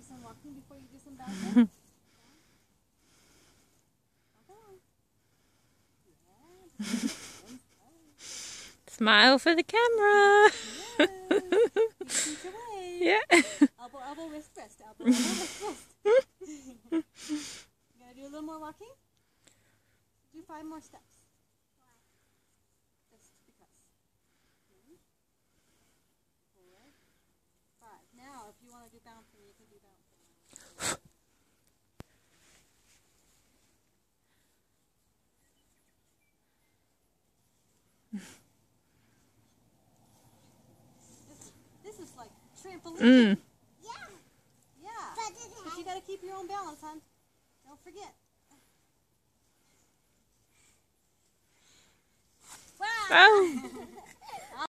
some walking before you do some bouncing? Smile for the camera. Yes. Yeah. Elbow, elbow, wrist, wrist. Elbow, elbow, wrist, wrist. You gotta do a little more walking? Do 5 more steps. Just because. 3, 4, 5. Now, if you want to do bouncing, you can do bouncing. This is like trampoline. Yeah. Yeah. But you gotta keep your own balance, hon. Don't forget. Wow. Oh.